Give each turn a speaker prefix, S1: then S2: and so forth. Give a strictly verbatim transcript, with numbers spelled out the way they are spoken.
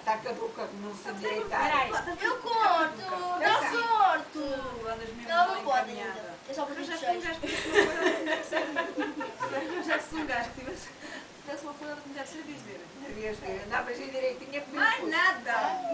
S1: está caduca, não se endireitar.
S2: Eu conto, dá sorte.
S1: Tu andas mesmo
S2: Não,
S1: mal
S2: não pode
S1: encaminhada.
S2: ainda. É só para
S3: Já
S2: os
S3: se um
S2: seis.
S3: gajo que já se um gajo que tivesse tivesse uma folha de mulher de serviço dele.
S1: Andavas aí direitinha comigo.
S3: Mais nada!